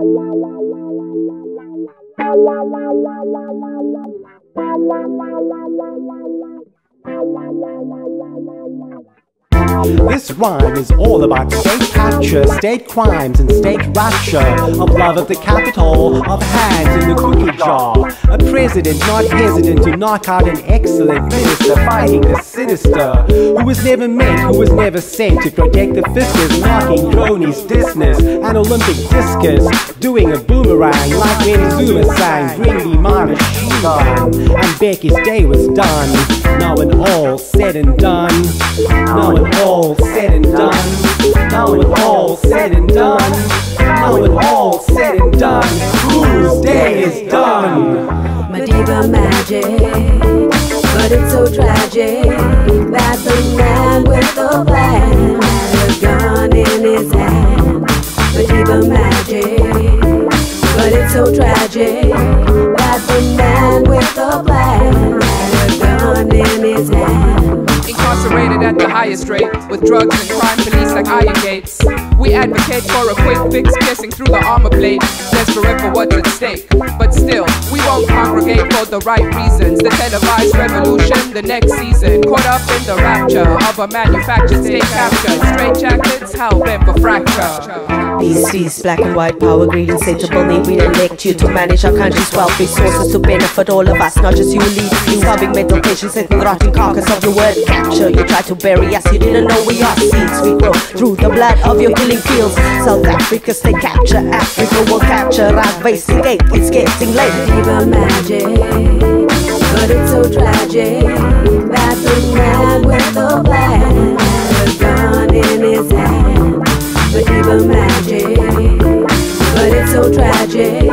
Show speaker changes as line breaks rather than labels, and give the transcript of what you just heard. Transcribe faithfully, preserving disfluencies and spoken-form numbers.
This rhyme is all about state capture, state crimes and state rapture, of love of the capital, of hands in the cookie jar. A president not hesitant to knock out an excellent minister, fighting the sinister, who was never meant, who was never sent to protect the fiscus, knocking cronies' business, an Olympic discus, doing a boomerang like when Zuma sang, bring me my machine gun. And Becky's day was done, now when all's said and done, now when all said and done, now when all said and done, now when all said and done, whose day is done?
Medieval magic, but it's so tragic that the man with the plan had a gun in his hand. Medieval magic, but it's so tragic that the man with the plan had a gun in his hand.
Incarcerated at the highest rate, with drugs and crime police like iron gates. We advocate for a quick fix, piercing through the armor plate, desperate for what's at stake. But still, we won't congregate for the right reasons. The televised revolution, the next season, caught up in the rapture of a manufactured state capture. Straight jackets, hell bent for fracture.
Peace, peace, black and white, power, greed, insatiable need. We elect you to manage our country's wealth, resources to benefit all of us, not just you. Lead you, starving mental patients, and the rotting carcass of your word capture. You try to bury us, you didn't know we are seeds. We grow through the blood of your killing fields. South Africa, stay capture, Africa will capture. Our investigate, it's getting late.
Medieval magic, but it's so tragic that the man with the plan had a gun in his hand. Medieval magic, but it's so tragic